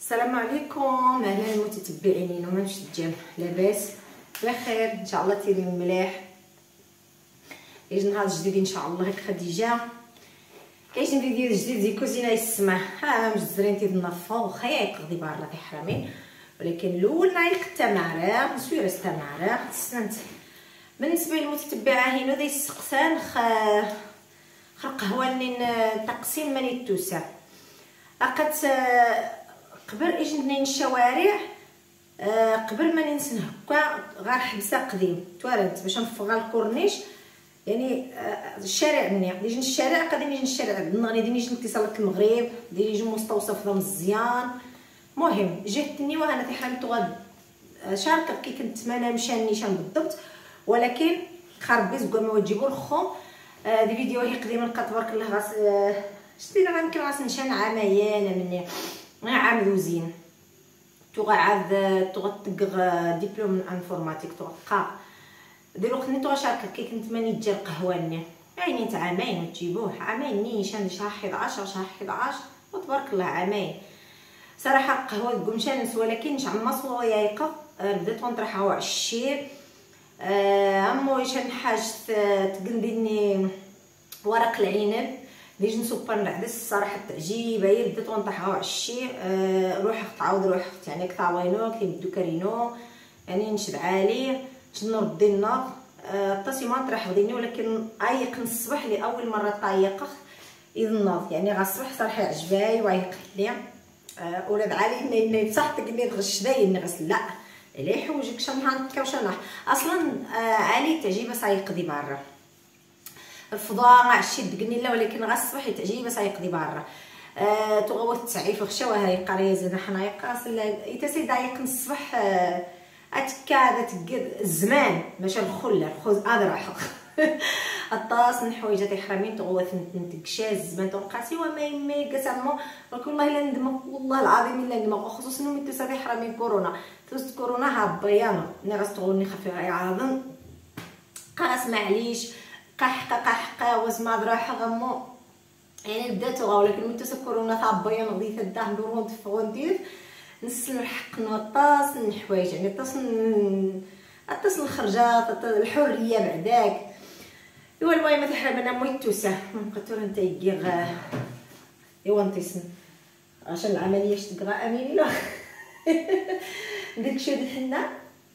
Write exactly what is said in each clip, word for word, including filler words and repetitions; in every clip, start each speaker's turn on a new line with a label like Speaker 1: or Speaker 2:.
Speaker 1: السلام عليكم اهلا المتتبعين ومن شجع لاباس بخير ان شاء الله تيرين مليح. كاين نهار جديد ان شاء الله. هاك خديجه كاين فيديو جديد ديال كوزينه يسمع ها مجزرين تينظفوا واخا يقضي برا في حرامين، ولكن الاول نعيق التماره نسوير التماره تسنت. بالنسبه للمتتبعه هنا داي السقسان خ خرق هوانين تقسيم ماني توسع لقات قبل اجنين الشوارع أه قبل ما ننسى هكا غير حبسه قديم توارد باش نفغى الكورنيش يعني أه الشارع مني يجي الشارع قادين يجي الشارع نغني ديني يجي اتصالات المغرب ديري يجي مستوصف مزيان. المهم جهت الني وانا تحرمت غد شاركه كي كنت ما نمشاني نيشان بالضبط، ولكن خربي زكوا ما تجيبوا الخو أه دي فيديو هي قديمه لقات تبارك الله غاس أه شتي انا يمكن غاس نشان عامين مني عام دوزين تو عاد تغطق دبلوم انفورماتيك توقع ديرو خني تو شاركه كي كنت ماني تجي القهواني يعني تاع عامين وتجيبوه عامين نيشان شهر حداش شهر حداش وتبارك الله عامين صراحه القهوه قمشانس ولكن عما صويايقه بدات نطرحها عشير امو شان حاجه تقنديني ورق العنب ليش نسوبر العدس الصراحه تعجيبه هي بدات نطيحها عشي أه روح تعاود روح يعني كطاوينو كيبدو كارينو يعني نشد عالي نشد نرد النار الطاسي ما نطرح غديني، ولكن عايق الصباح لاول مره طايقه اذ الناض يعني غا الصباح صراحه عجباي وعايق لي أه ولاد علي ني صح تقني تغش داي نغسل لا لي حوجك شنهار كوشنح اصلا أه علي تعجيبه سايق دي برا الفضاء عشي دقني لا، ولكن غا الصباح تعجيبه سايقضي برا أه تغوت التعريف خشوا هاي قريه زين حنا يقاس الا سيد عايق الصباح أه اتكاد تقد الزمان باش الخله الخوز اضرح الطاس الحوايج تاع حرامين تغوت نتكشاز الزمان تنقاسي وما يمي قسمو ولكن والله الا ندم والله العظيم الا ندم خصوصا ملي تسافي حرامين كورونا توست كورونا هابيانا ني غاستغوني خفي عاظم قاس معليش قحقه قحقه وزما ضراحه غمو يعني بداتو غا، ولكن ملي تسا كورونا طابيه نغدي تداه ندورو نتفغو ندير نسلو الحق نطاس الحوايج يعني الطاس الطاس الخرجات الحريه بعداك ايوا المهم تحرم انا مويت توسع مقتور انت يغ ايوا نطيسن عشان العمليه شتقرا اميني لا ديك شاد الحنه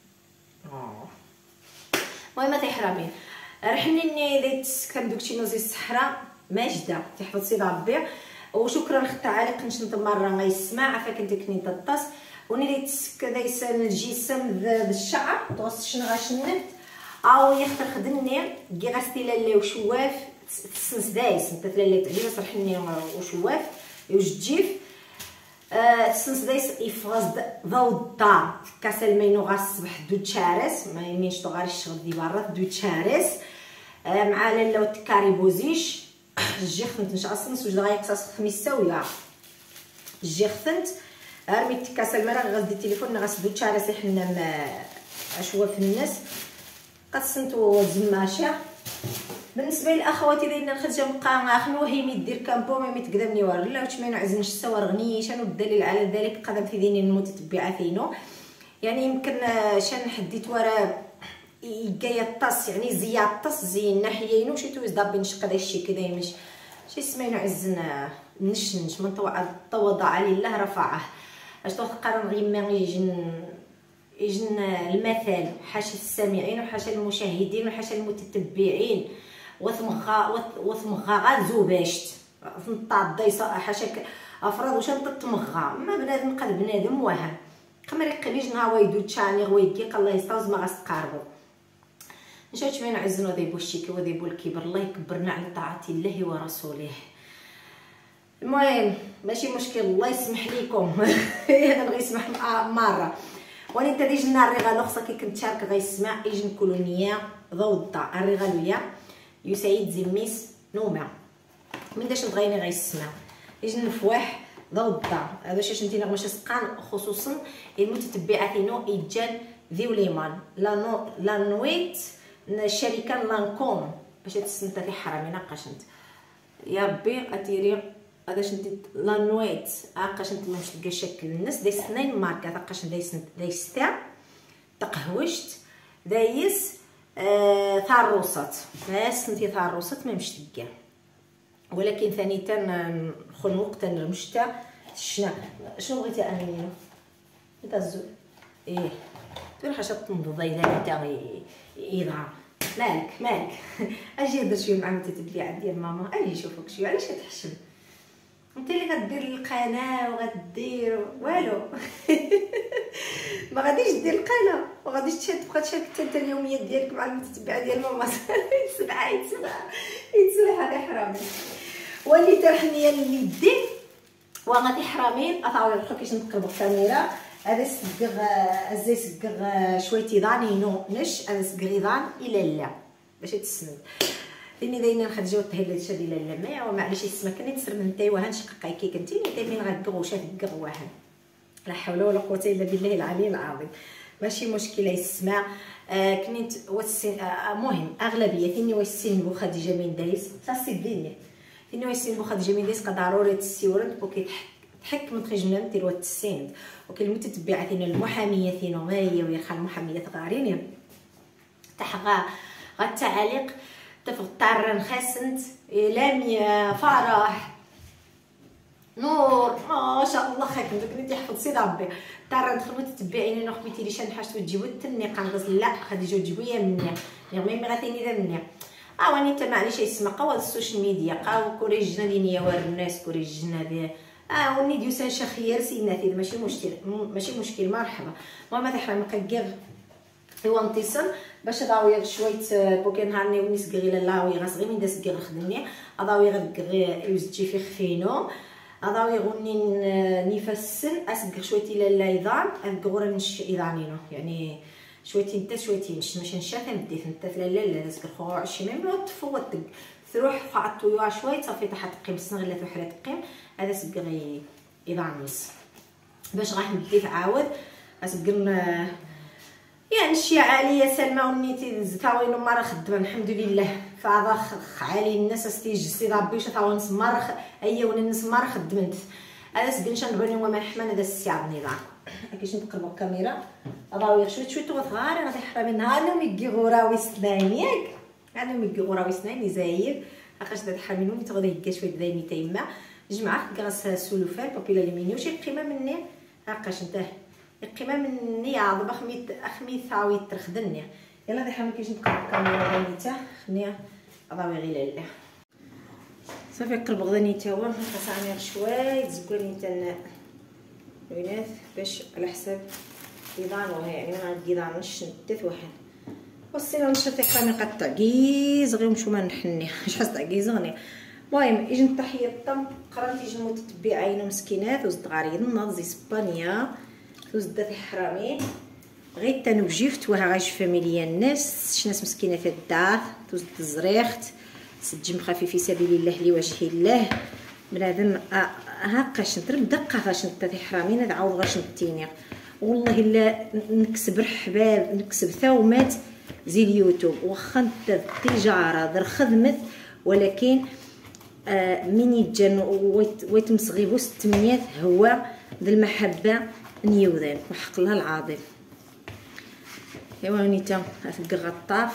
Speaker 1: اه المهم تحرمين رحني ديت كندوكشي نوزي الصحراء ماجده تحفظ سيدي ربي وشكرا اختي علي قنش مره غيسمع عفاك انت كنت تطاس وني ديت كدايس الجسم بالشعر توص شنو غاشنت او يختار خدني كي غاستي لاله وشواف تسنس دايس انت لاله تعجبها صرحني وشواف وجديف أه تسنس دايس يفغز ضو الدار كاس المينو غا الصباح دو تشارس ما يمينش تو غير الشغل دي برا دو تشارس أه مع لاله وتكاري بوزيش جي خنت نش اصلا وجد غايقصاص خميسه ولا جي خنت رميت كاس المرا غاز التليفون غاس دو تشارس حنا اشواف الناس قسنتو زماشه. بالنسبه للاخواتي دايرين الخدجه بقى خنوه هي دير كامبو ما متقدمني ور لا واش ما نعزنش الصور غني شنو الدليل على ذلك قدم في ديني المتتبعه فينو يعني يمكن شان حديت ورا يجي الطاس يعني زياد الطاس زي الناحيين وشي تويز دابين شق داكشي كذا مش شي سمينو عزنا نشنش من تواضع عليه الله رفعه اش تقارن غير ما يجن يجن المثل حاشا السامعين وحاشا المشاهدين وحاشا المتتبعين وثمغا وثمغا غا زوباشت نطا دايصه حاشا افراد واش نطمغا ما بنادم قد بنادم وهم قمري قبيج نها ويدو تشاني ويكي الله يستوز ما غاستقاربو نشوف مين عزنا ذيبو الشيكي وذيبو الكبر الله يكبرنا على طاعه الله ورسوله. المهم ماشي مشكل الله يسمح لكم انا غيسمح مره واني انت ديج لنا الرغالو خصك كي كنت شارك غيسمع يجي نكولونيه ضوضه الرغالويه يسعيد زميس نومه من داش نبغيني غيسمع يجي نفواح ضوضه هذا شاش انت نغمش سقان خصوصا المتتبعه فينو يجان ذيو ليمان لا نو لا نويت الشركه لانكوم باش تسنت في حرامي ناقاش انت يا ربي اتيري هذا شنتي لا نويت اقاش انت مش تلقى شكل الناس دايس اثنين ماركه اقاش دايس دايس تاع تقهوجت دايس آه ثاروسات بس انت ثاروسات ما مش تلقى ولكن ثاني تن نخون وقت نرمشتا شنا شنو بغيتي اني انت الزول ايه تقول حاجه تنض اذا انت اذا مالك مالك اجي هضر شويه مع متتبع ديال ماما اجي شوفك شويه علاش كتحشم انت اللي غدير القناه وغدير والو ما غاديش دير القناه وغاديش تشاد تبقى تشارك انت اليوميات ديالك مع المتتبعه ديال ماما يتسبع يتسبع يتسبع هذا حرامي ولي ترحنيه اللي دير وغادي حرامين اطاول لكم كيفاش نقلب الكاميرا هذا سكغ ازاي سكغ شويه ضانينو نش هذا سكغيضان الى لا باش تسند لاني دايما نخرجوا التهيل هادشي ديال لا ما ومعليش يسمى كني تسر من تاي وها نشقق كي كنتي دايما غدغ وشاف كغ واحد لا حول ولا قوه الا بالله العلي العظيم ماشي مشكله يسمع آه كنت وسين آه مهم اغلبيه ثاني وسين بو خديجه من دايس صافي ديني ثاني وسين بو خديجه من دايس ضروري تسيورن بوكي تحك من خجنا دير التسيند وكل المتتبعين المحاميه ثينو ما هي ويرخى المحاميه غارين تحغا غالتعاليق تفطر خسنت لامية فرح نور ما شاء الله خاك كنتي حفظ سيد ربي ترى ندخل متتبعين انا خبيتي لي شان حاجه تجيبوا التني قنقص لا خديجه تجيبوا يا مني يعني ما غاتيني ذا مني اه واني انت معليش يسمع قوا السوشيال ميديا قاو كوريجنا لينيا وار الناس كوريجنا به اه وني ديو سان شخير سيناتي ماشي مشكل ماشي مشكل مرحبا المهم تحرم قيغ ايوا نتصل باش داوي شويه بوكين هاني ونيس غير لاوي غاس غير من داس غير خدمني اداوي غير يوزجي في خفينو اداوي غني نفسن اسق شويه الى لايضان غور نش ايضانينو يعني شويه انت شويه نش ماشي نشاف ندي انت لا لا لا داس خو عشرين ميم تفوت تروح قعدت ويا شويه صافي تحت قيم سنغ لا تحرا تقيم هذا سقغي ايضانيس باش غاح ندي عاود اسقن يعني شي عاليه سلمى ونيتي زتاوين مره خدمه الحمد لله فهذا عالي الناس استيج سي ربي واش تاون نسمر هي ونس مره خدمت هذا سكنشان بني وما حمان هذا السياب نظام كيفاش نقلبوا الكاميرا راهو شويه شويه تغاري غادي حرامي نهار ميكي غوراوي سنين ياك انا ميكي غوراوي سنين زاير اخاش داد حامين مي تغدي هكا شويه دايمي تيما جمعه كاس سولوفان بابيلا ليمينيو شي قيمه مني هاكاش انت القيمه مني عضبه خميت اخمي ثاوي ترخدني يلا دي حامل كيجي نقلب الكاميرا غنيتا خنيا ضاوي غير لا صافي قلب غداني تا هو خاصني شويه تزكوني تن وينات باش على حساب كيضانو يعني ما غنكيضانش ندت واحد وصينا نشري خامي قد تعكيز غير مشو ما نحني شحال تعكيز غني المهم يجي نطحي الطم قرنتي يجي متتبعين مسكينات وزد غاريض ناض زي اسبانيا وزد حرامي غير تنوجفت وها غايش فاميليا الناس شناس مسكينه في الدار توزد الزريخت سجم خفيف في سبيل الله لوجه الله بنادم هاكاش نضرب دقه غاش نتا حرامي نعاود غاش نتيني والله الا نكسب رحباب نكسب ثومات زي اليوتيوب واخا نتا التجاره در خدمت ولكن آه من يتجن ويتمصغيبو ستميات هو ذا المحبه نيوذان وحق الله العظيم ايوا نيتا افك غطاف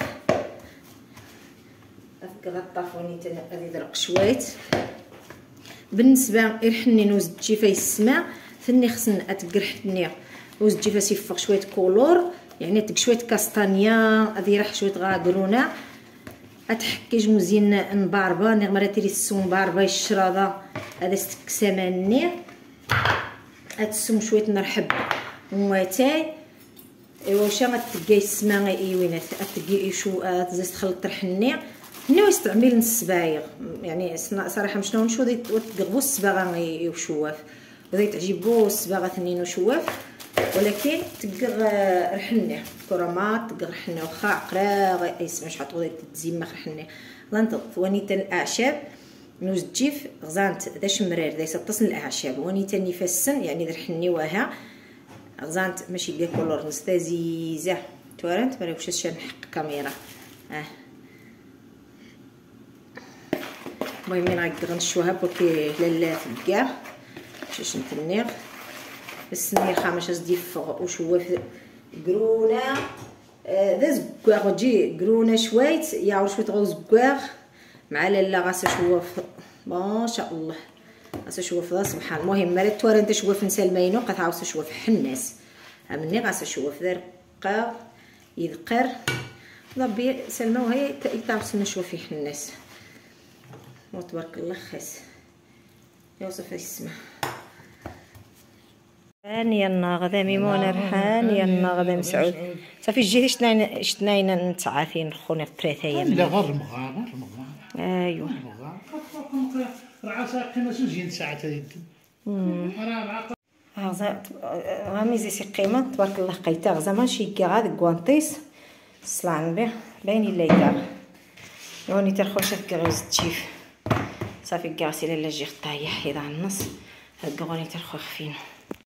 Speaker 1: افك غطاف ونيتا غادي درق شويت بالنسبه يرحني نوز الجيفه يسمع ثني خصن اتقرحني نوز الجيفه سيفق شويه كولور يعني تك شويه كاستانيا غادي راح شويه غادرونه اتحكيج مزيان نباربا نغ مرا تيري السون باربا الشراده هذا ستك سماني اتسم شويه نرحب مواتاي ايوا واش غتلقاي السما ايوينات اتلقاي شو تزيد تخلط ترحني نو يستعمل نص بايغ يعني صراحه مشنو نشو تقغبو الصباغه يوشواف وذا تعجبو الصباغه ثنين وشواف ولكن تقغ رحني كرامات تقغ رحني واخا عقرا يسمع شحال تغدي تزيم ما رحني لانت ونيت الاعشاب نوز تجيف غزانت ذا شمرير ذا يتصل الاعشاب ونيت نفسن يعني رحني وها غزانت ماشي ديال كولور نستازيزه تورنت ما واش شنحق كاميرا اه المهم انا غنشوها بوكي لالا في كاع باش نتنيغ السنير خامش ديف وشوف قرونه ذا زكواغ تجي قرونه شويت يا شويه غوز زكواغ مع لالا غاسه شوف ما شاء الله غاسه شوف ذا سبحان. المهم مالت توار انت شوف نسال ماينو قطعه شوف حناس مني غاسه شوف ذا رقا يذقر ربي سلمى وهي تعرف نشوف في حناس وتبارك الله خاس يا وصف اسمه هانيا الناغذة ميمونة ريحان يا الناغذة مسعود صافي جيتي شتناين شتناين نتعافين خونا بثلاثة ايام
Speaker 2: لا غير المغار غير المغار
Speaker 1: ايوا
Speaker 2: راه ساقينا زوج ساعات هذيك راه
Speaker 1: غزا غاميزي سي قيمه تبارك الله قيتا غزا ماشي كي غاد كوانطيس صلعن به باين الا يدار يوني ترخوشه كغوز تشيف صافي كاع سي لالا جي طايح يضع النص هكا غوني ترخو خفينو